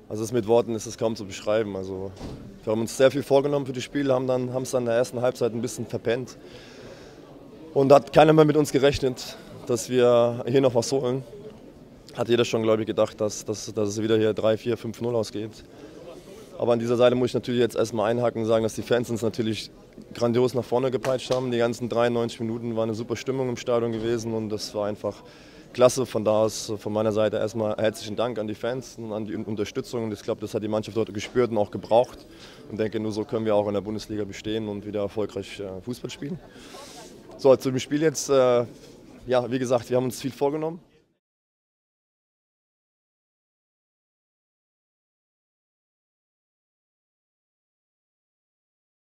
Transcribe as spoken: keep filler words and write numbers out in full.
Also das mit Worten ist es kaum zu beschreiben. Also wir haben uns sehr viel vorgenommen für die Spiele, haben dann haben es dann in der ersten Halbzeit ein bisschen verpennt. Und da hat keiner mehr mit uns gerechnet, dass wir hier noch was holen. Hat jeder schon, glaube ich, gedacht, dass, dass, dass es wieder hier drei, vier, fünf null ausgeht. Aber an dieser Seite muss ich natürlich jetzt erstmal einhaken und sagen, dass die Fans uns natürlich grandios nach vorne gepeitscht haben. Die ganzen dreiundneunzig Minuten war eine super Stimmung im Stadion gewesen und das war einfach klasse. Von da aus von meiner Seite erstmal herzlichen Dank an die Fans und an die Unterstützung. Und ich glaube, das hat die Mannschaft dort gespürt und auch gebraucht. Und denke, nur so können wir auch in der Bundesliga bestehen und wieder erfolgreich Fußball spielen. So, zu dem Spiel jetzt, äh, ja, wie gesagt, wir haben uns viel vorgenommen.